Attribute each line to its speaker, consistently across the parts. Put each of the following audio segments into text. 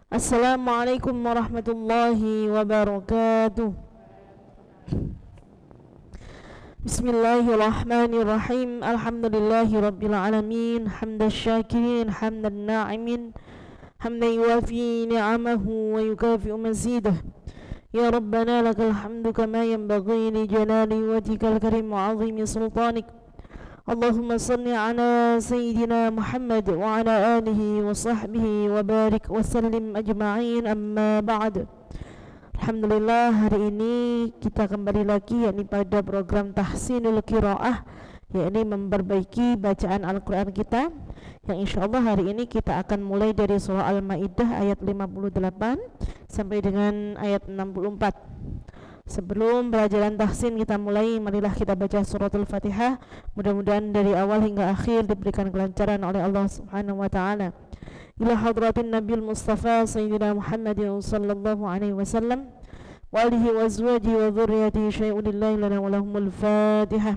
Speaker 1: Assalamualaikum warahmatullahi wabarakatuh. Bismillahirrahmanirrahim. Alhamdulillahi rabbil alamin. Hamdan syakirin, hamdan na'imin, hamdan yuwafi ni'amahu wa yukafi'u mazidah. Ya Rabbana lakal hamdu kama yanbaghi li jalali wajhikal karim wa 'azimi sultanik. Allahumma salli ala Sayyidina Muhammad wa ala alihi wa sahbihi wa barik wa sallim ajma'in, amma ba'd. Alhamdulillah, hari ini kita kembali lagi yakni pada program Tahsinul Qiraah, yakni memperbaiki bacaan Al-Quran kita, yang insyaAllah hari ini kita akan mulai dari surah Al-Ma'idah ayat 58 sampai dengan ayat 64. Sebelum pelajaran tahsin kita mulai, marilah kita baca suratul Fatihah. Mudah-mudahan dari awal hingga akhir diberikan kelancaran oleh Allah Subhanahu wa taala. Ila hadratin Nabil Mustafa Sayyidina Muhammadin sallallahu alaihi wasallam wa alihi wa azwajihi wa dhurriyyatihi syai'un lillahi lana wa lahumul Fatihah.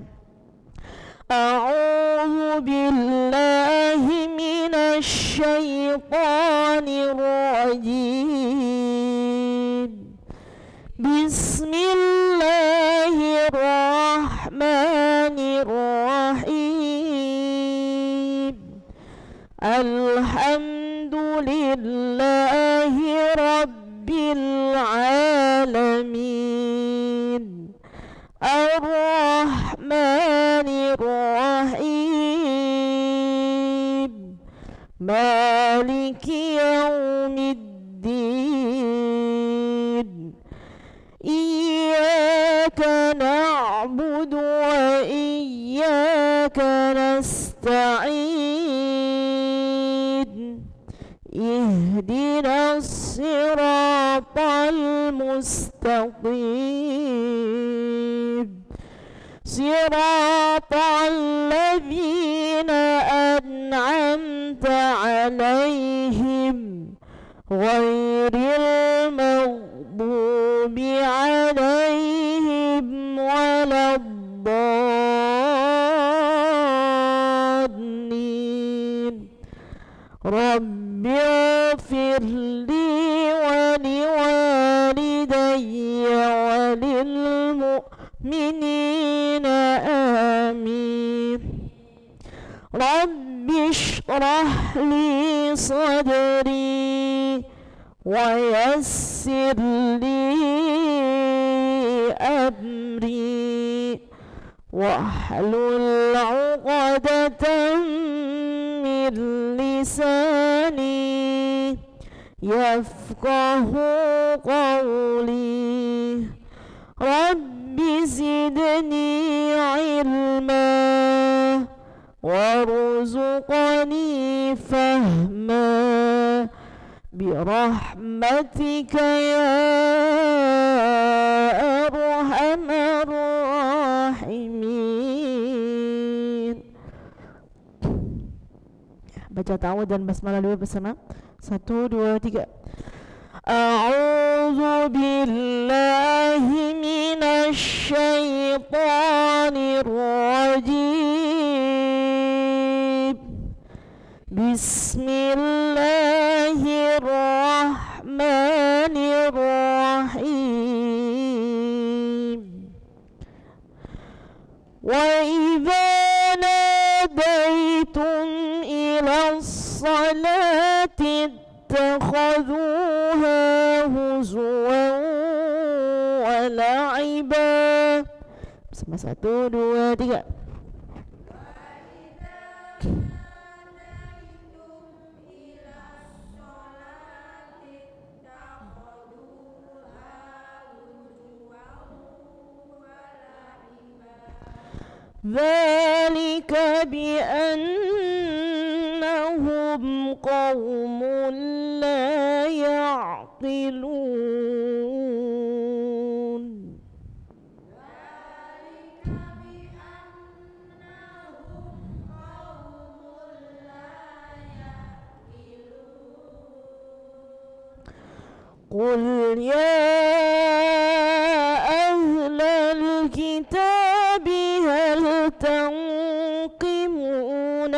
Speaker 1: A'udzu billahi minasy syaithanir rajim. Bismillahirrahmanirrahim. Alhamdulillahi rabbil alamin. Ar-Rahmanirrahim. Maliki yaumiddin. Iyyaka na'budu wa iyyaka nasta'in. Ihdinas siratal mustaqim. Siratal ladzina an'amta 'alaihim ghairil maghdubi 'alaihim waladdallin. Rabbighfirli wa liwalidayya wa lil mu'minina amin. Rabbi shrah li sadri wa yassir li amri wahlul 'uqdatam min lisani yafqahu qawli. Rabbi zidni ilma warzuqni fahma birahmatika ya arhamar rahimin. Baca ta'awudz dan basmalah dulu bersama. 1, 2, 3. A'udzu billahi minasy syaithanir rajim. Bismillahirrahmanirrahim. Wa idza nadaitum ila sholati اتخذوها هزوا ولعبا. Bersama 1, 2, 3. ذلك بأنهم قوم لا يعقلون. قل يا أهل الكتاب هل تنقمون 'ينتقمون منا إلا أن أغفينا ورسولنا وأن أقيموا الصلاة وآتوا الزكاة وأطيعوا الله ورسوله لعلكم ترحمون. قل يا أهل الكتاب هل تنقمون منا إلا أن أغفينا ورسولنا وأن أقيموا الصلاة وآتوا الزكاة وأطيعوا الله ورسوله لعلكم ترحمون.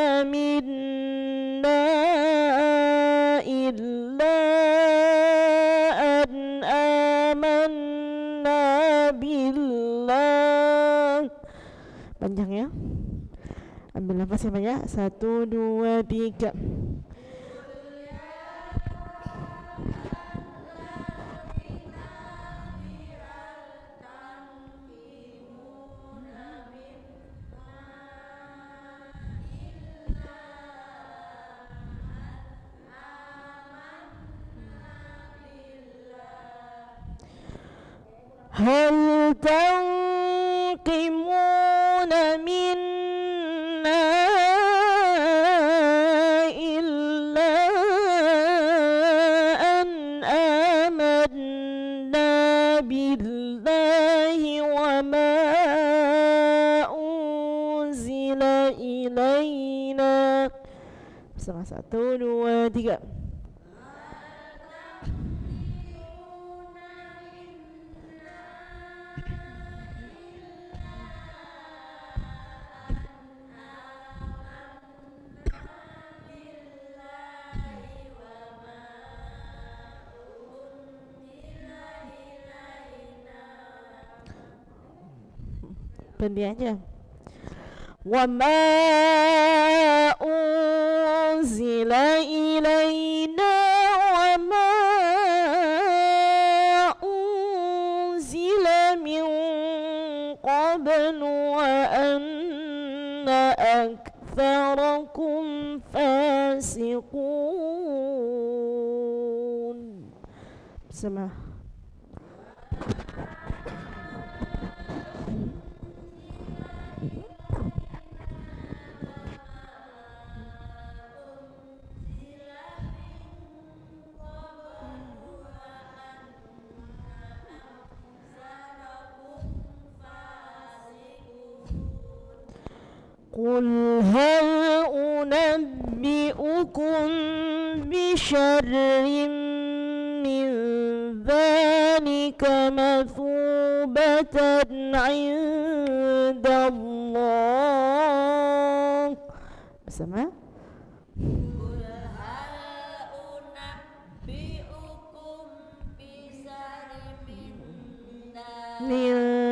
Speaker 1: Panjang ya. Ambil nafas yang banyak. 1, 2, 3. Hal tanqimuna minna illa an amanna billahi wa ma unzila ilaina. Bersama 1, 2, 3. Berhenti aja. Wa ma unzila ilaina wa ma unzila min qablu wa anna aktharakum fasiqun. Sama. Qul hal unabbi'ukum bisyarrin min dhalika mathubatan 'inda Allah. Bersama.
Speaker 2: Qul hal unabbi'ukum bisyarrin min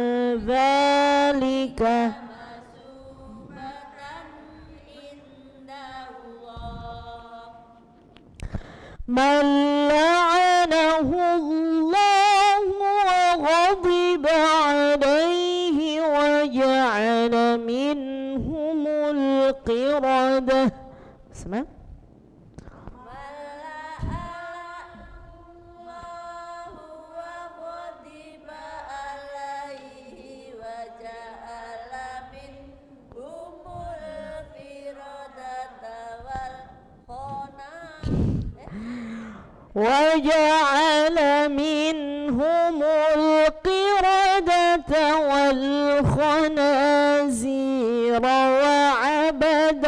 Speaker 1: dhalika man la'anahu Allah wa ghadiba alayhi wa ja'ala minhumul qiradah. Sama. وجعل منهم القردة والخنازير وعبد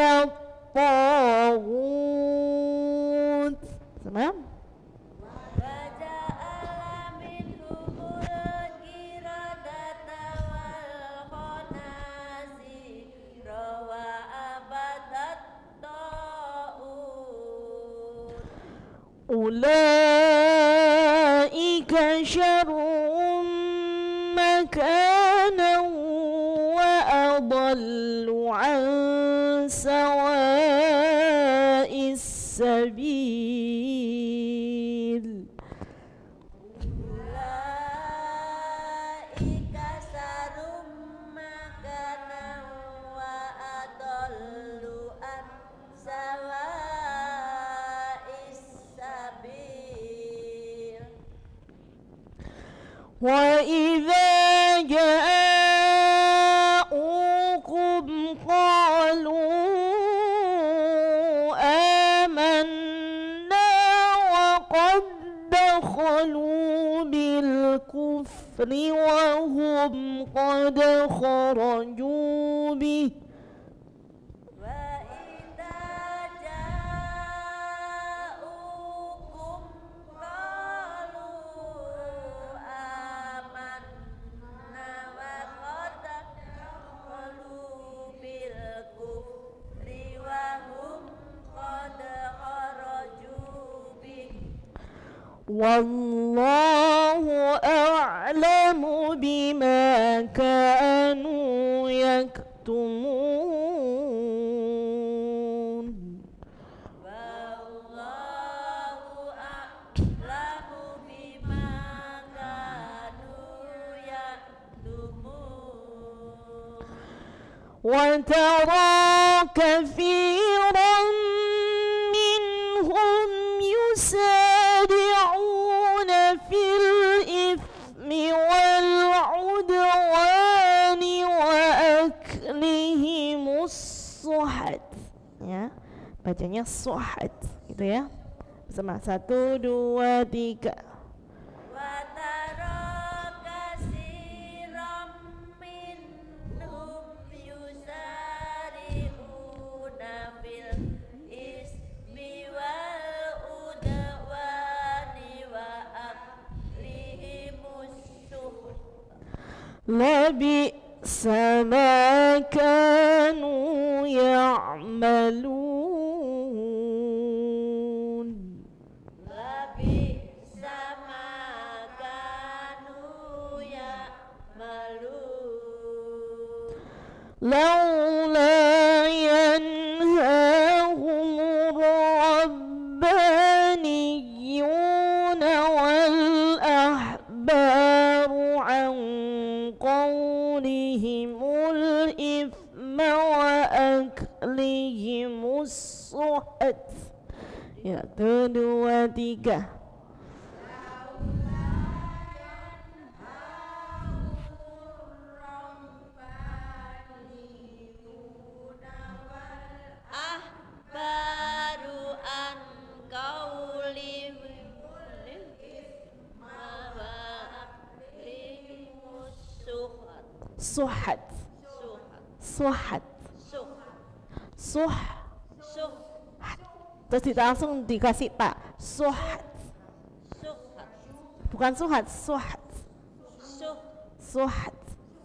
Speaker 1: الطاغوت. تمام. أولئك شر مكانا وأضل عن سواء السبيل. أولئك شر مكانا وأضل عن سواء السبيل. وإذا جاءوكم قالوا آمنا وقد دخلوا بالكفر وهم قد خرجوا به. والله أعلم بما كانوا يكتمون. وترى كثيرا منهم يسارعون في الإثم والعدوان وأكلهم السحت. Ya, bacanya suhat gitu ya. Bersama 1, 2, 3. لبئس ما كانوا يعملون
Speaker 2: لبئس ما كانوا يعملون
Speaker 1: لولا ينهاهم الربانيون والأحبار عن قولهم الإثم وأكلهم السحت. Ya, 1, 2, 3.
Speaker 2: baru an qaulihim
Speaker 1: suhat suhat suh terus langsung dikasih tak suhat bukan suhat suhat suhat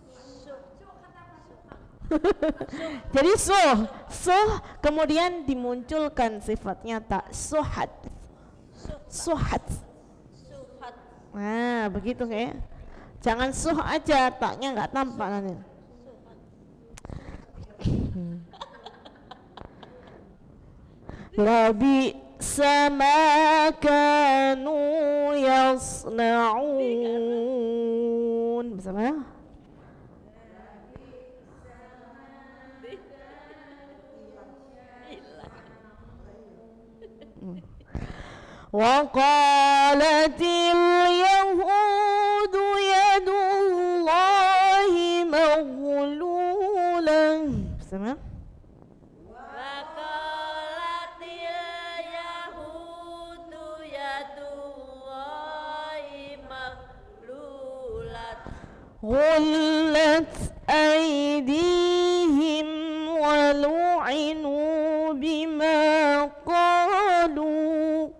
Speaker 1: jadi suh kemudian dimunculkan sifatnya tak suhat suhat. Nah begitu kayak jangan suh aja taknya nggak tampak nanti. Labi sama kanu yasnaun bersama. وقالت اليهود يد الله مغلولة bersama.
Speaker 2: وقالت اليهود يد الله مغلولة
Speaker 1: غلت أيديهم ولعنوا بما قالوا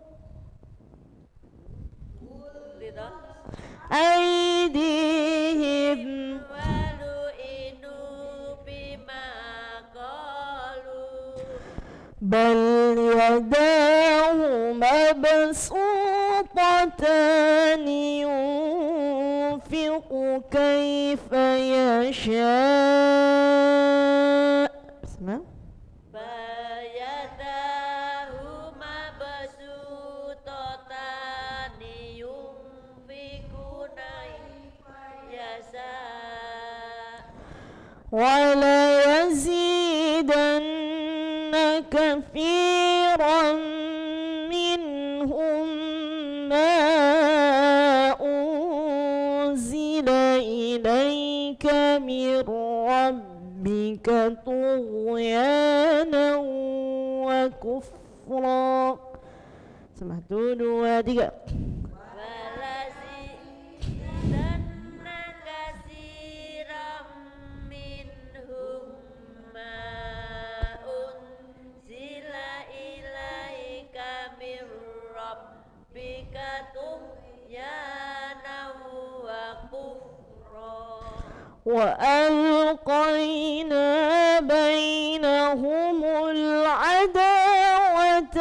Speaker 1: أيديهم
Speaker 2: ولعنوا بما قالوا
Speaker 1: بل يداه مبسوطتان ينفق كيف يشاء اسمع ولا يزيدن كثيرا منهم ما أنزل إليك من ربك طغيانا وكفرا. Satu, dua, tiga. وألقينا بينهم العداوة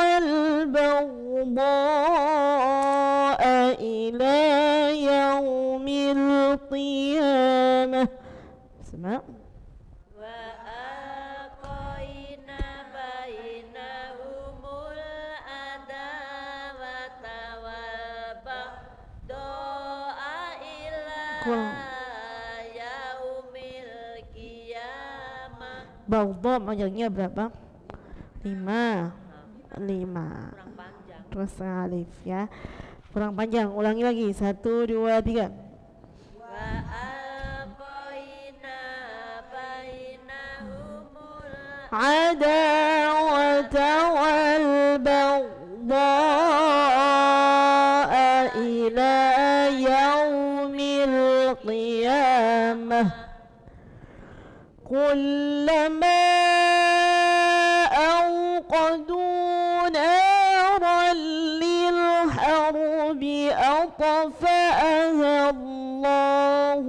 Speaker 1: والبغضاء إلى يوم القيامة. اسمع. Baghdha panjangnya berapa? 5.
Speaker 2: kurang panjang.
Speaker 1: Terus alif ya. Kurang panjang. Ulangi lagi. 1, 2, 3.
Speaker 2: Wa alqaina bainahumul
Speaker 1: Adawata wal baghdha ila yaumil qiyamah. Kullama أوقدوا نارا للحرب أطفأها الله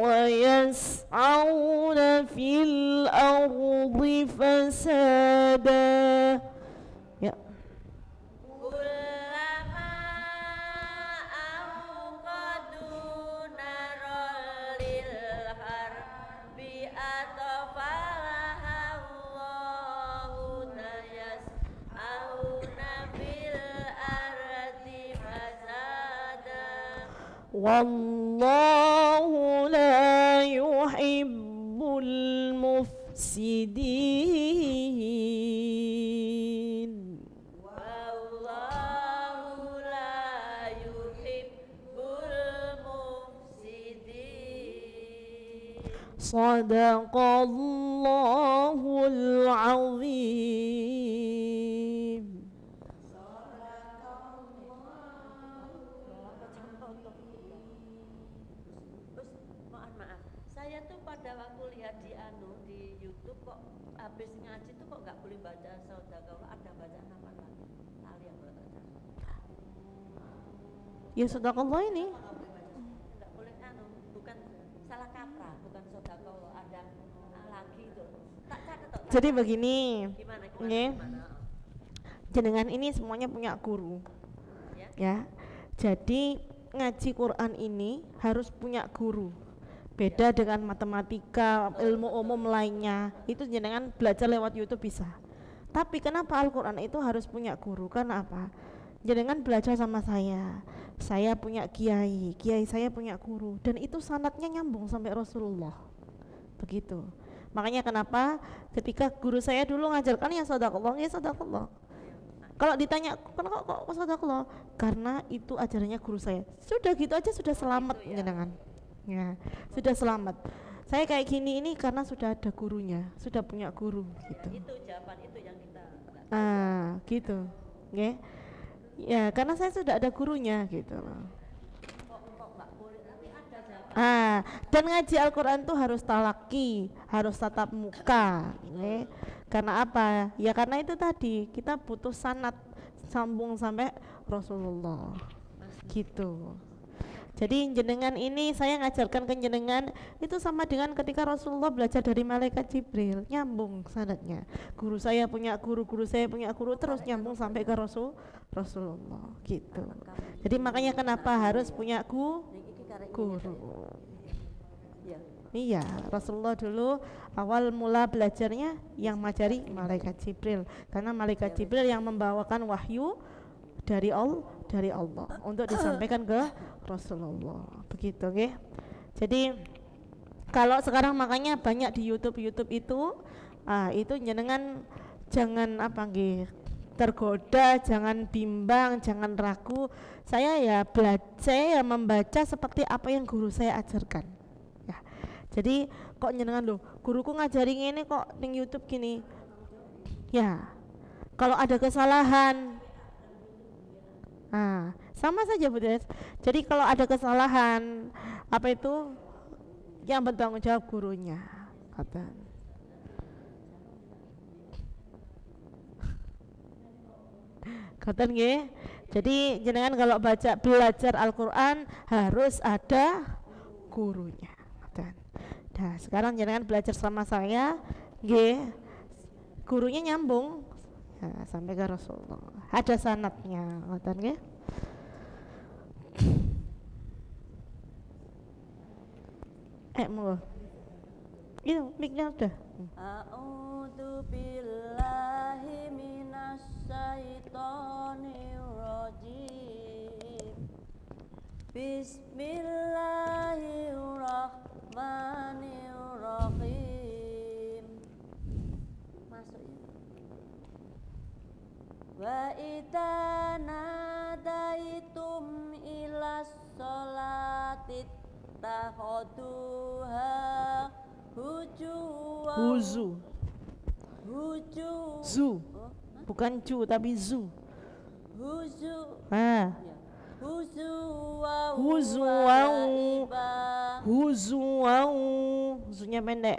Speaker 1: ويسعون في الأرض فسادا. Ya.
Speaker 2: kullama awqadu naral lil harbi atfalaha Allahu yas'auna fil ardi fasada.
Speaker 1: Wallahu la yuhibbul mufsidin.
Speaker 2: Wallahu la yuhibbul mufsidin. Sadaqallahul azim. Maaf, saya tuh pada waktu lihat di YouTube kok habis ngaji tuh kok nggak boleh baca Sadaqallah, ada bacaan apa lagi? Tali yang baca.
Speaker 1: Ya sadaqallah ini.
Speaker 2: Nggak boleh bukan salah kaprah, bukan Sadaqallah, ada lagi itu. Tak catat toh.
Speaker 1: Jadi begini.
Speaker 2: Gimana?
Speaker 1: Nggih. Jenengan ini semuanya punya guru. Ya. Jadi ngaji Quran ini harus punya guru. Beda dengan matematika, ilmu umum lainnya. Itu jenengan belajar lewat YouTube bisa. Tapi kenapa Al-Quran itu harus punya guru? Karena apa? Jenengan belajar sama saya punya kiai saya punya guru, dan itu sanadnya nyambung sampai Rasulullah. Begitu. Makanya kenapa ketika guru saya dulu ngajarkan ya sadaqallah, ya sadaqallah. Kalau ditanya kenapa kok sadaqallah? Karena itu ajarannya guru saya. Sudah gitu aja sudah selamat jenengan. Ya, sudah selamat. Saya kayak gini ini karena sudah ada gurunya, sudah punya guru gitu.
Speaker 2: Itu jawaban itu yang kita
Speaker 1: gitu. Nggih. Ya, karena saya sudah ada gurunya gitu loh.
Speaker 2: kok nggak boleh, tapi ada jawaban.
Speaker 1: Dan ngaji Al-Quran tuh harus talaki, harus tatap muka. Nggih. Karena apa? Ya karena itu tadi kita butuh sanad sambung sampai Rasulullah. Gitu. Jadi jenengan ini saya ngajarkan ke jenengan itu sama dengan ketika Rasulullah belajar dari malaikat Jibril, nyambung sanadnya. Guru saya punya guru, guru saya punya guru, terus nyambung sampai ke Rasulullah gitu. Jadi makanya kenapa harus punya guru. Iya, Rasulullah dulu awal mula belajarnya yang mengajari malaikat Jibril, karena malaikat Jibril yang membawakan wahyu dari Allah untuk disampaikan ke Rasulullah. Begitu nggih. Jadi kalau sekarang makanya banyak di YouTube itu jenengan jangan tergoda, jangan bimbang, jangan ragu. Saya belajar membaca seperti apa yang guru saya ajarkan. Ya. Jadi kok jenengan loh, guruku ngajari ini kok ning YouTube gini. Ya. Kalau ada kesalahan sama saja Bu Des. Jadi kalau ada kesalahan yang bertanggung jawab gurunya. Kata nggih. Jadi jenengan kalau belajar Al-Qur'an harus ada gurunya. Nah, sekarang jenengan belajar sama saya nggih. Gurunya nyambung sampai ke Rasulullah. Ada sanadnya, ngoten nggih. Monggo. Itu mic-nya udah.
Speaker 2: A'udzu billahi minasyaitonir rajim. Bismillahirrahmanirrahim. idza nadaitum ila sholati takhuduha
Speaker 1: Huzu.
Speaker 2: huju
Speaker 1: Zu. Bukan cu tapi zu.
Speaker 2: huzu
Speaker 1: Ah.
Speaker 2: huzu wa
Speaker 1: Huzu
Speaker 2: wa
Speaker 1: wau.
Speaker 2: iba
Speaker 1: Huzu wau. Zunya pendek.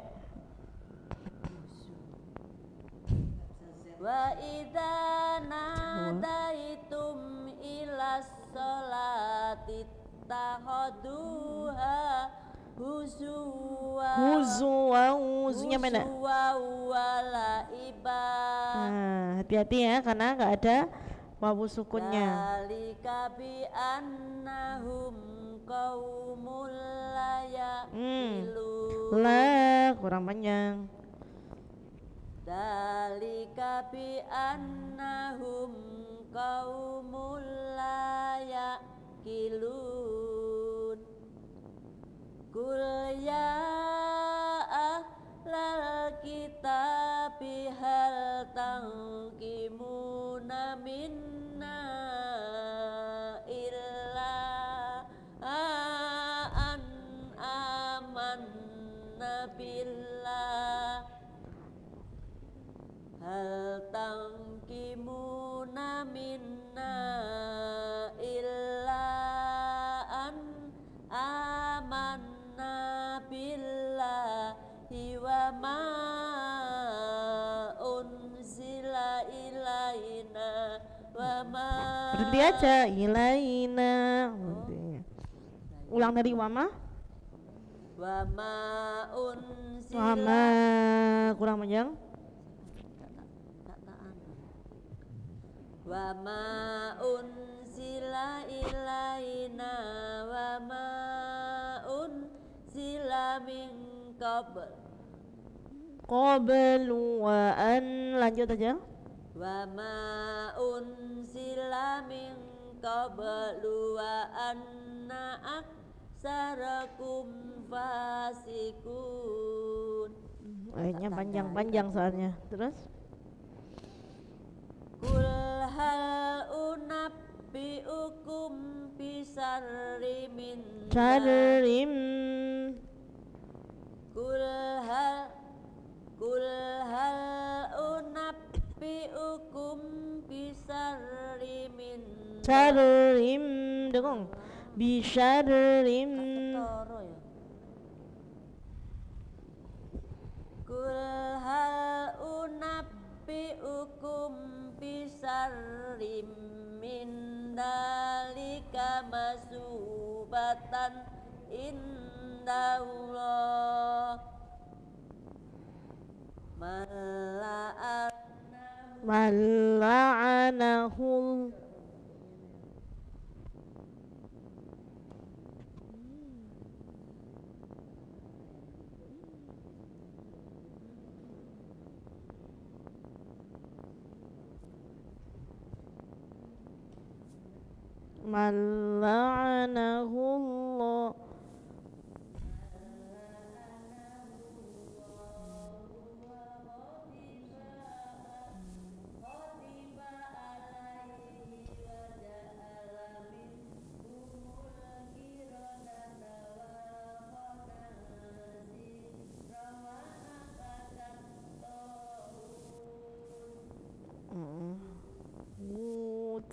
Speaker 2: wa idza nadaitum ila sholati takhuduha huzuwa
Speaker 1: Huzu wau. Zunya pendek.
Speaker 2: wala iba
Speaker 1: Nah, hati-hati ya karena nggak ada wawu sukunnya.
Speaker 2: dalika bi annahum qaumul la yaqilun
Speaker 1: Lah, kurang panjang.
Speaker 2: dalika bi annahum qaumul la yaqilun kul ya ahlal kitabi hal tangkimuna minna illa an amanna billah hal tangkimuna minna illa an amanna billahi wa ma unzila ilaina wa ma
Speaker 1: Berhenti aja. Ilaina. Ulang dari wama.
Speaker 2: wa ma unzila
Speaker 1: Wama. Kurang panjang.
Speaker 2: wa ma unzila ilaina wa ma unzila min qabl
Speaker 1: Qablu wa an. Lanjut aja.
Speaker 2: wa ma unzila min qablu wa anna aksarakum fasikun
Speaker 1: Ayatnya panjang-panjang soalnya. Terus
Speaker 2: kul hal unabbiukum bisarri min
Speaker 1: Syarrim.
Speaker 2: kul hal unabbiukum bisarri min
Speaker 1: Syarrim. Dengung. Bisyarrim.
Speaker 2: Toro ya kul hal unabbiukum bisarrim min dalika masubatan indallah
Speaker 1: Mala'anahul. Mala'anahullah. Wud.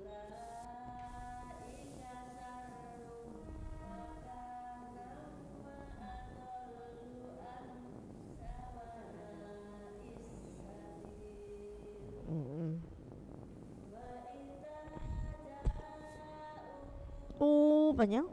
Speaker 1: Panjang.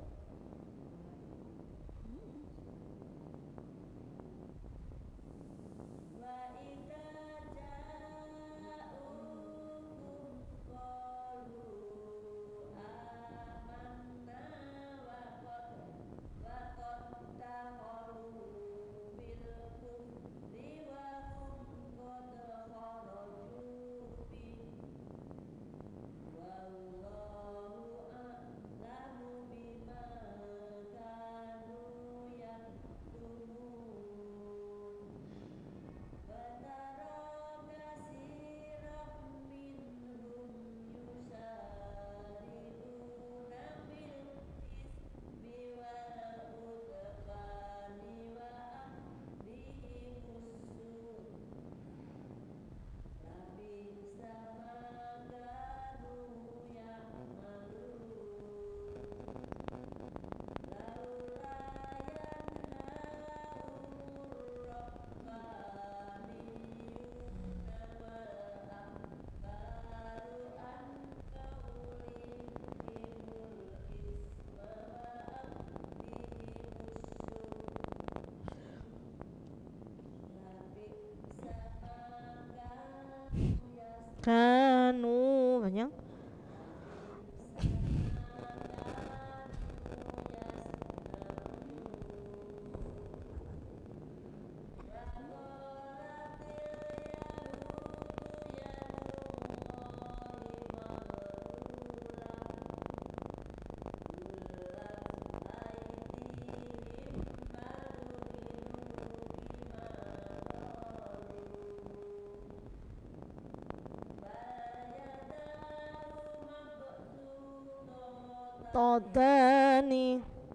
Speaker 1: Todani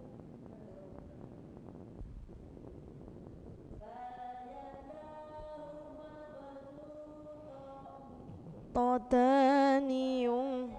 Speaker 1: Todanium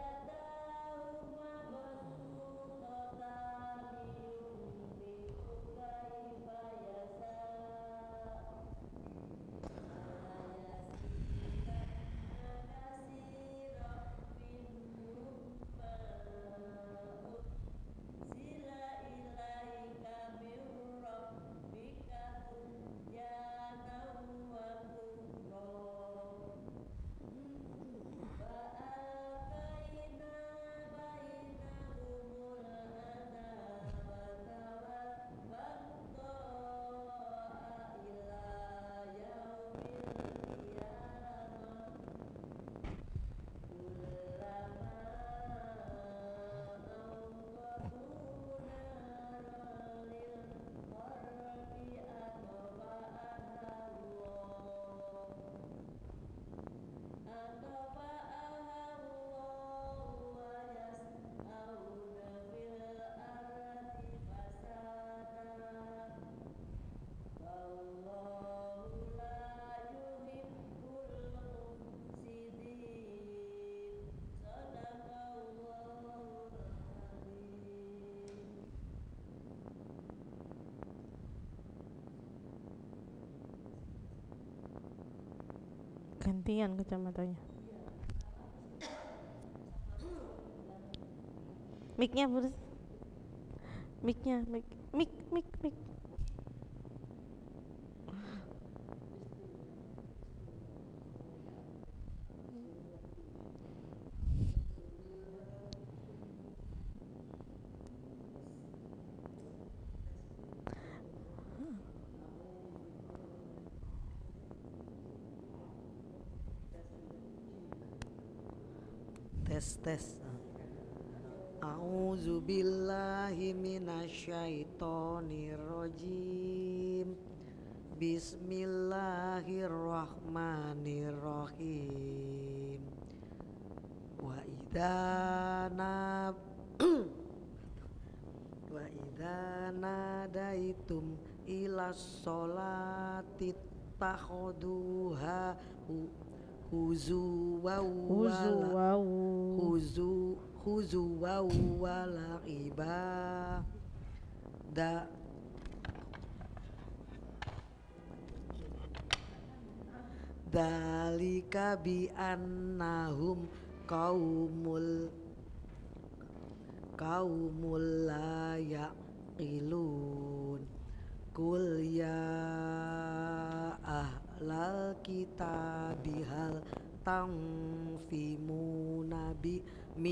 Speaker 1: gantian kacamatanya. Mic-nya Burs. Mic-nya, mic.
Speaker 3: Tes. A'udzubillahi minasyaitonirrajim. Bismillahirrahmanirrahim. Wa idza nadaitum ilas sholati takhuduha huzuwa wala'iba dalika bi annahum qaumul la yaqilun. Kul ya ahlal kitabi hal tanfimuna bi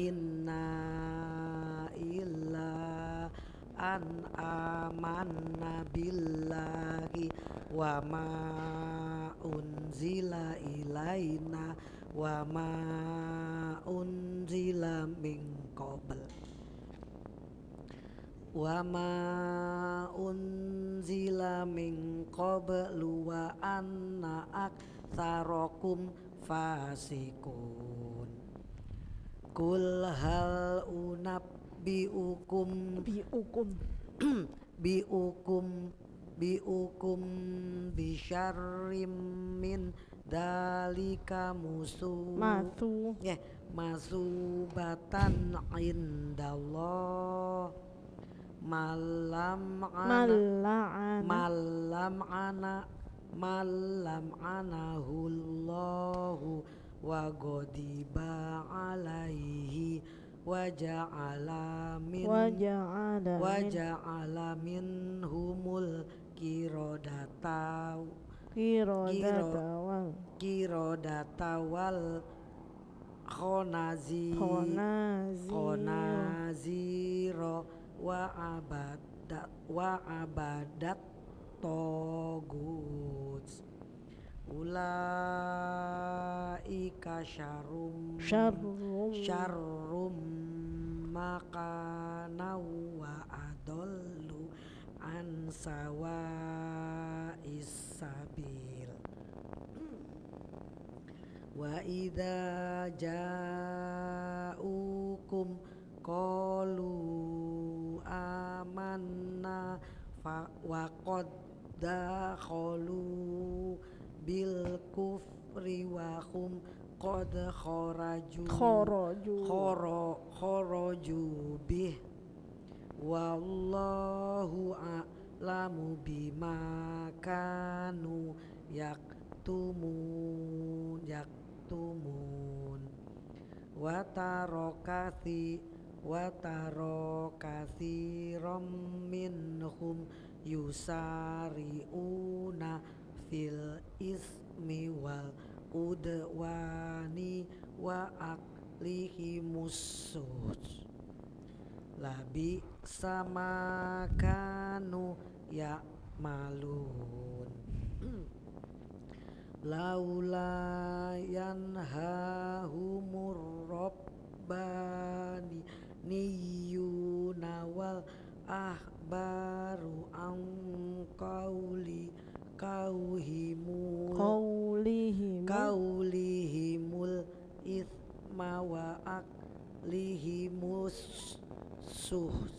Speaker 3: minna illa an amanna billahi wa ma unzila ilaina wa ma unzila min qabl wa ma unzila min qablu wa anna aktsarakum fasikun. Kul hal unabbiukum biukum bisyarrim min dalika masubatan indallah malam anahullahu wa ghadiba alaihi wa ja'ala minhumul qiradata wal khonazira wa abadat togut. Ulaika syarrum makana wa adallu an sawa'is sabil. Wa idza ja'ukum qalu qad dakhalu bil kufri wa hum qad kharaju bih wallahu a'lamu bima kanu yaktumun wa taro kathiram minhum yusari'una fil ismi wal udwani wa aklihimus suhd labi sama kanu ya'malun laula yanhahumur rabbani niyuna wal ahbaru an qaulihimul ithma wa aklihimus suhd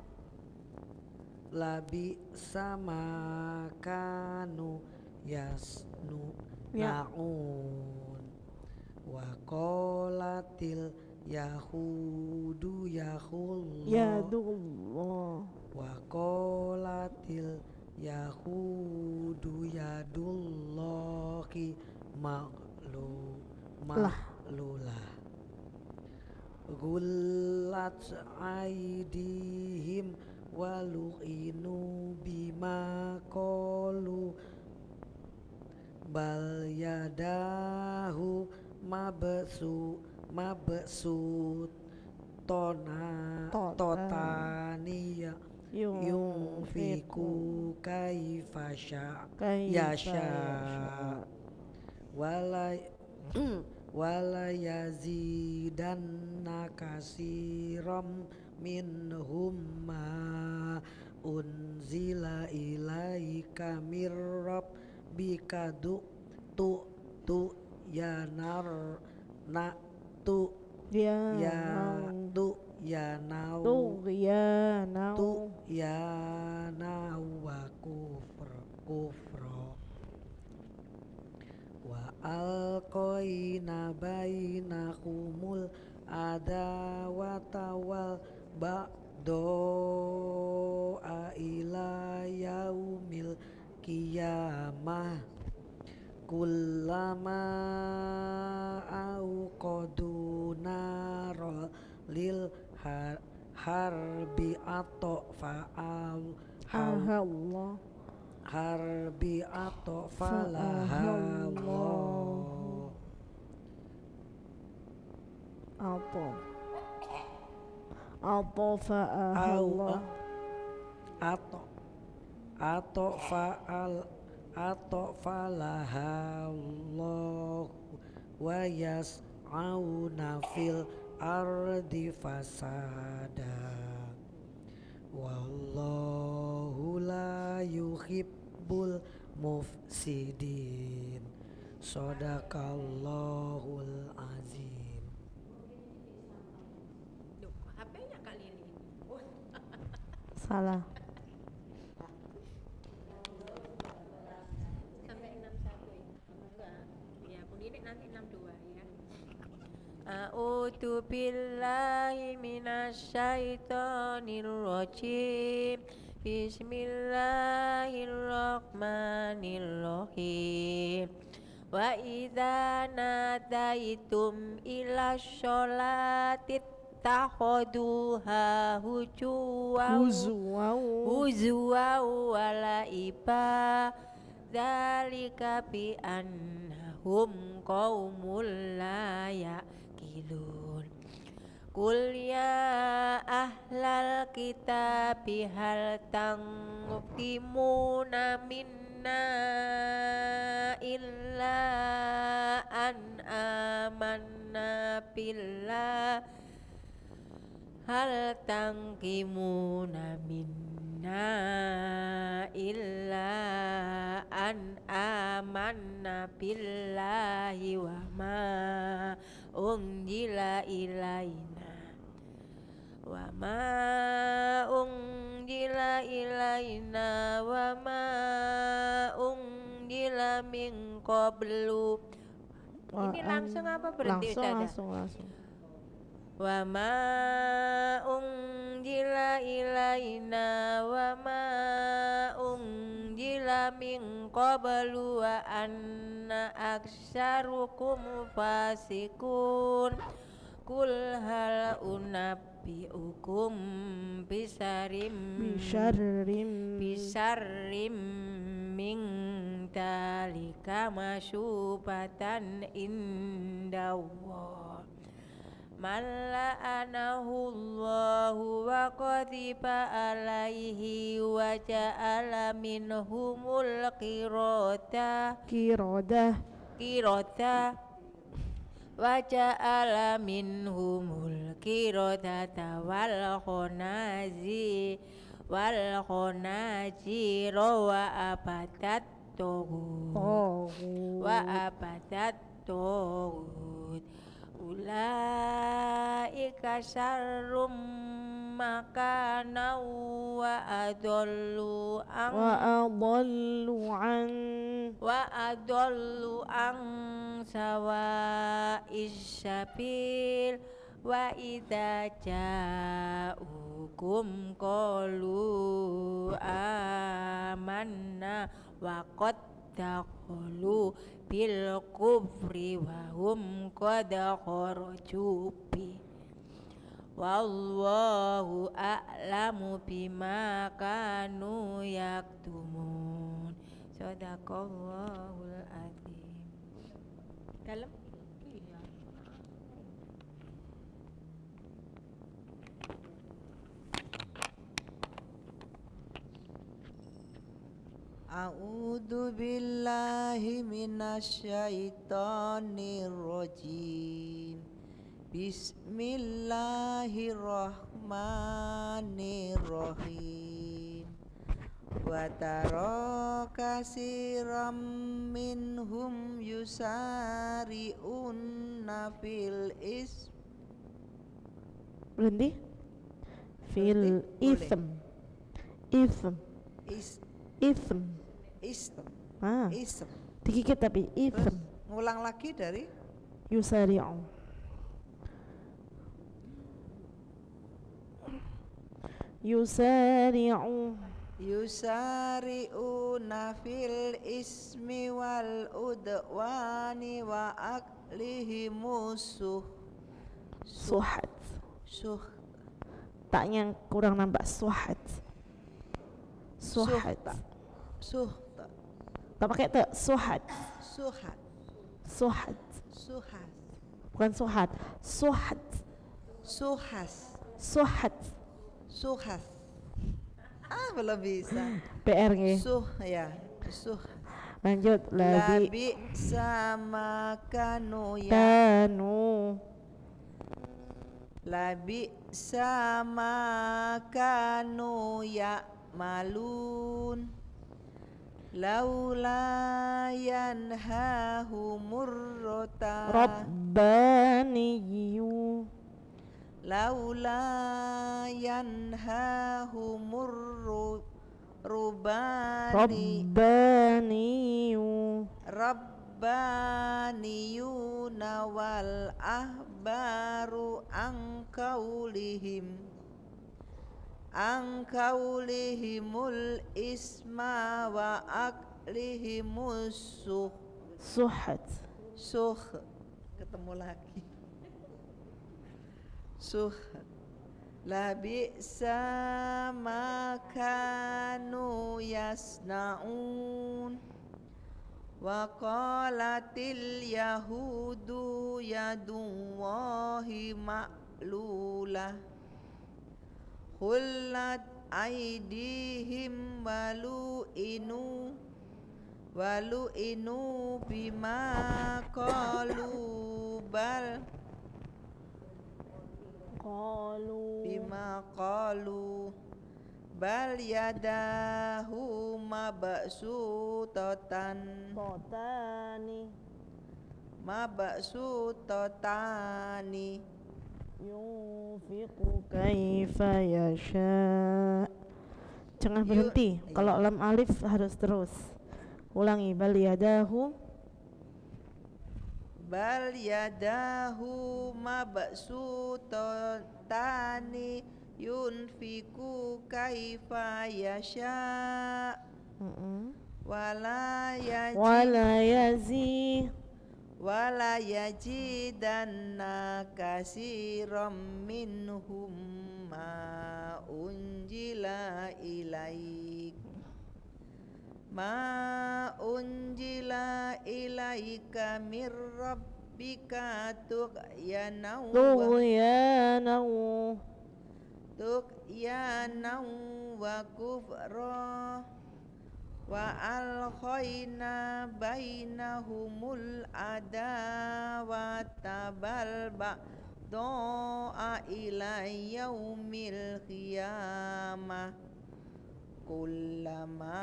Speaker 3: labi sama kanu naun wa qolatil yahudu yadullah wa qolatil yahudu yadullahi maglulah gullat aidihim walu'inu bima qalu bal yadahu mabsut totaniya yunfiku kaifa yasha wala yazidanna kasiram minhum ma unzila ilaika mir rabbika wa kufra wa alqaina bainakumul adawata wal ba'doa ila yaumil qiyamah kullama auqadu narol lil harbi atfa'al harbi atfa'alahallah atfa'alahallah wa yas'auna fil ardi fasada wallahu la yuhibbul mufsidin shadaqallahul azim.
Speaker 2: Duh, HP-nya Kak Lili.
Speaker 1: Salah.
Speaker 2: Sampai 61 ya? Enggak. Ya, Bu Lili nanti 62 ya. A'udzu billahi minasyaitonir rajim. Bismillahirrahmanirrahim. Wa idza nadaitum ila sholati takhuduha huzwa wa laiba dzalika bi annahum qaumul la yaqilun. Qul ya ahlal kitabi hal taqimuna minna illa an amanna billah hal taqimuna minna illa an amanna billahi wa ma unzila ilaina wa ma unzila ilaina
Speaker 4: qablu. Ini langsung apa berhenti Ustazah?
Speaker 1: Langsung.
Speaker 4: Wa ma unjila ilaina wa ma unjila min qablu wa anna aktsarukum fasikun. Kul hal unabbiukum bisarrim min dalika masyubatan indallah man la'anahullahu wa qadiba alaihi wa ja'ala minhumul qirada wa ja'ala minhumul qiradata wal khonazir wa abadat togut ulaika syarrum makana wa adallu an sawa'is sabil wa idza ja'ukum qalu amanna wa qad dakhulu bil kufri wa hum qad kharaju bi wallahu a'lamu bima kanu yaktumun. Shadaqallahul azim. Dalam iya.
Speaker 5: A'udzu billahi minasyaitonir rajim. Bismillahirrahmanirrahim. Wa tara katsiran minhum yusari'una fil
Speaker 1: berhenti fil ism dikikit tapi ism.
Speaker 5: Ngulang lagi dari yusari'una fil ismi wal udwani wa aklihimus
Speaker 1: suhat taknya kurang nampak suhat tak pakai tak suhat bukan suhat
Speaker 5: belum bisa
Speaker 1: PR nya lanjut
Speaker 5: labi sama kanu ya malun laula yanhahumur
Speaker 1: rabbaniyu
Speaker 5: laula yanhahumur rabbaniyuna wal ahbaru an kaulihimul isma wa aklihimus
Speaker 1: suhat
Speaker 5: ketemu lagi labi sama kanu yasnaun wa qalatil yahudu yadullahi ma'lulah khullat aidihim walu'inu bima qalu bal yadahu mabsutotani
Speaker 1: yunfiqu kaifa yasha. Jangan berhenti. Kalau lam alif harus terus. Ulangi bal yadahu
Speaker 5: bal yadahu mabsutatani yunfiku kaifa yasha wala yajidanna kasiram minhum ma unjila ilaika mir rabbika tughyanan wa kufra wa alkhayna bainahumul adawata bal ba'da'a ila yaumil qiyamah kullama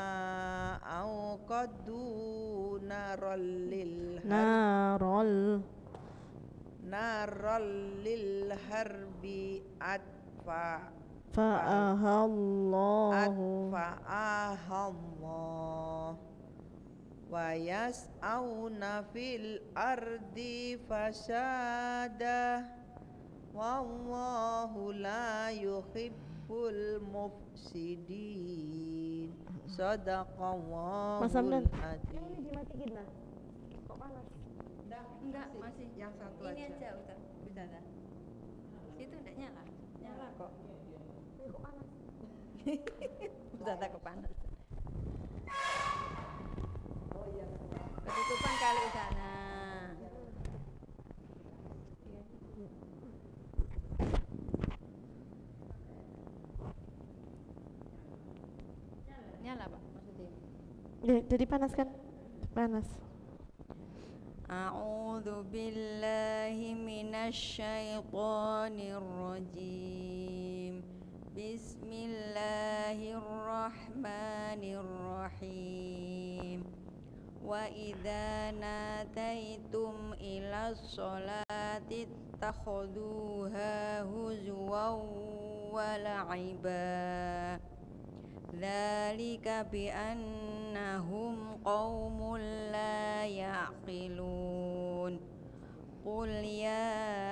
Speaker 5: awqadu naral lil harbi fa'ahallahu wa yas'auna fil ardi fasada wallahu la yuhibbul mufsidin. Sadaqallahul azim.
Speaker 1: Dimatiin lah. Kok panas?
Speaker 4: Enggak, masih
Speaker 5: yang satu
Speaker 4: ini
Speaker 5: aja.
Speaker 4: aja udah dah. Itu enggak nyala. Nyala kok.
Speaker 1: Kok panas?
Speaker 4: Udah tak kepanas. Ketutupan kali di sana. Nyala Pak maksudnya.
Speaker 1: Jadi panas kan? Panas.
Speaker 4: A'udzu billahi minasy syaithanir rajim. Bismillahirrahmanirrahim. Wa idza nataitum ila sholati takhuduha huzwan wa la'iba. Dzalika bi annahum qaumun la ya'qilun. Qul ya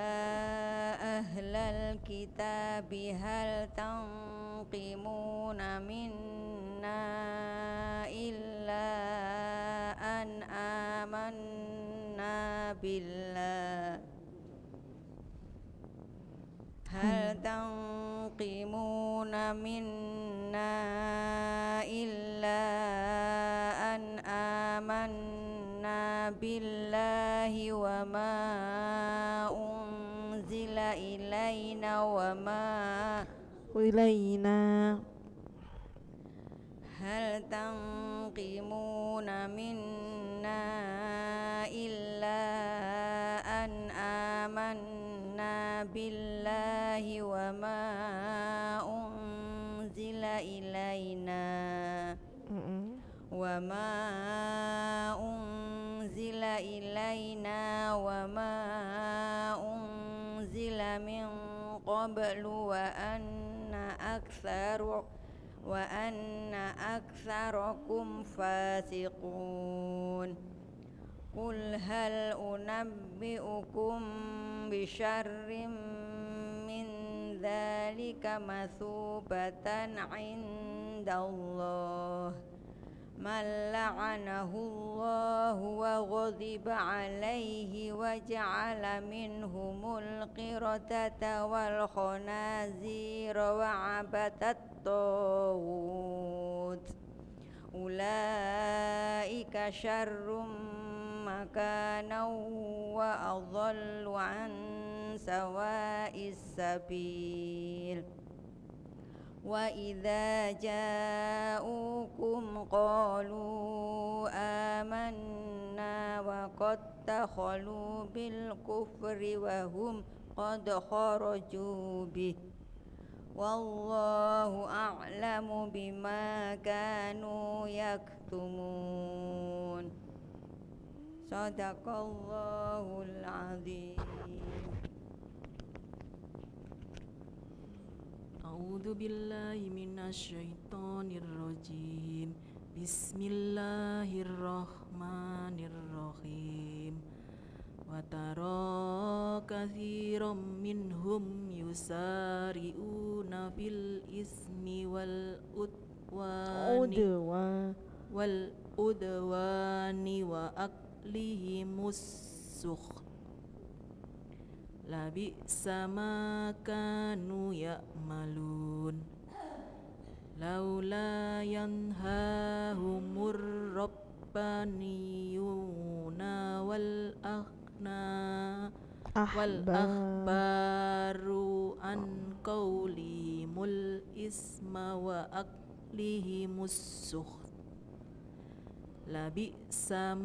Speaker 4: ahlal kitabi hal tanqimuna minna illa an amanna billah. Hal tanqimuna minna illa an amanna billahi wa ma unzila ilaina wa ma hal tanqimuna minna illa an amanna billahi wa ma unzila ilaina wa ma unzila ilaina wa ma unzila min qablu wa anna aktsarakum fasiqun. Qul hal unabbi'ukum bi syarrim min dzalika masubatan 'indallah man la'anahu Allah wa ghadiba 'alaihi wa ja'ala minhumul qiradata wal khanazira wa 'abadat taghut. Ulaika syarrum makanan wa adhallu an sawa'is sabil. Wa idza ja'ukum qalu amanna wa qad dakhalu bil kufri wa hum qad kharaju bih. Wallahu a'lamu bima kanu yaktumun. Sadaqallahul azim.
Speaker 1: A'udzu billahi minasy syaithanir rajim. Bismillahirrahmanirrahim.
Speaker 6: Watara katsiran minhum yusari'una fil ismi wal udwani wa aklihimus sukh. Labi'sa ma kanu ya'malun. Laula yanhahumur rabbaniyuna wal akhbaru an qawlimul isma wa aklihimus sukh. Labi'sa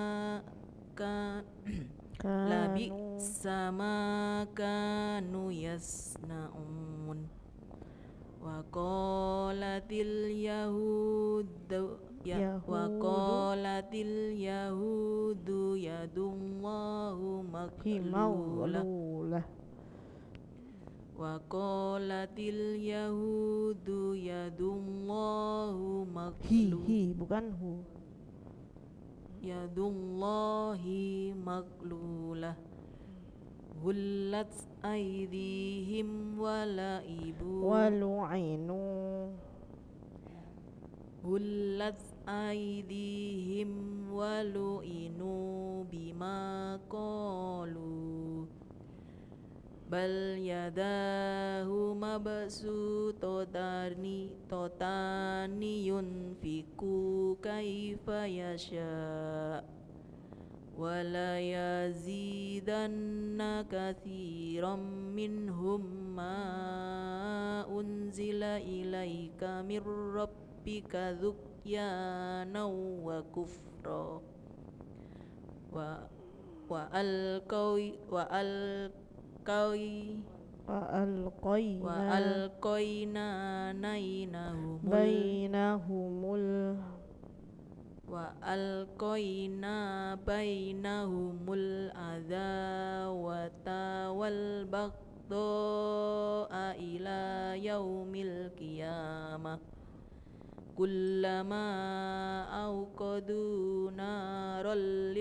Speaker 6: ma kanu yasna'un. Wa qalatil yahudu yadullahu maghlulah. Wa qalatil yahudu yadullahu maghlulah.
Speaker 1: Bukan hu.
Speaker 6: Yadullahi maghlulah. Hullat aydihim walaibu
Speaker 1: walu'inu.
Speaker 6: Hullat aydihim walu'inu bima qalu. Bal yadahu mabsutotani yunfiku kaifa yasha. Wala yazidanna katsiran minhum ma unzila ilaika mir rabbika dhukyana wa kufra. Wa alqayna bainahumul adawata wal baghdha'a ila yaumil qiyamah. Kullama awqadu naral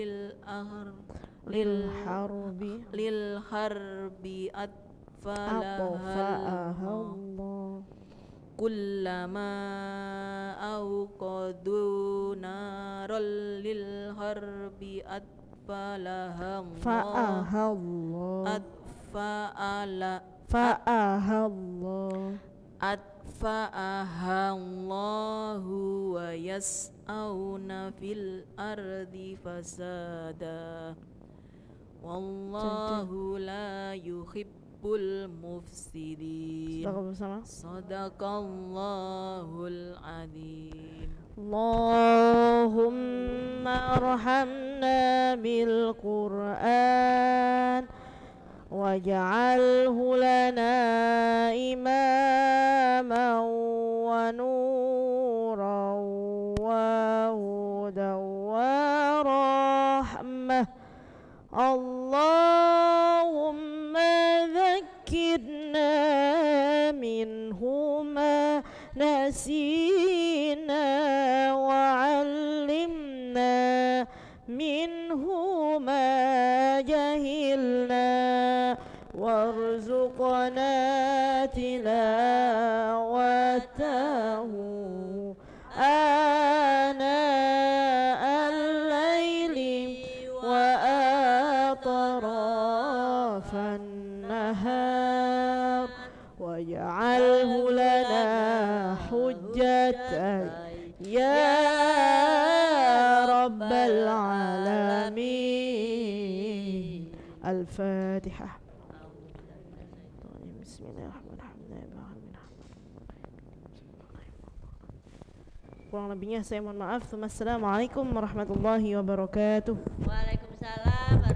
Speaker 6: lil harbi atfalaha. Kullama awqadu naral lil harbi atfalaha Allahu wa yas'auna fil ardi fasada. Wallahu la yuhibbul mufsidin. Sadaqallahul azim.
Speaker 1: Allahumma arhamna bil Qur'an waj'alhu lana imaman wa nuran wa hudan wa rahmah. Allahumma dhakkirna minhu ma nasina wa 'allimna minhu ma jahilna warzuqna tilawatahu ana al-laili wa atrafan nahar waj'alhu lana hujjatan ya rabbal alamin. Al-Fatihah. Bismillahirrahmanirrahim. Kurang lebihnya saya mohon maaf. Assalamualaikum warahmatullahi wabarakatuh.
Speaker 2: Waalaikumsalam.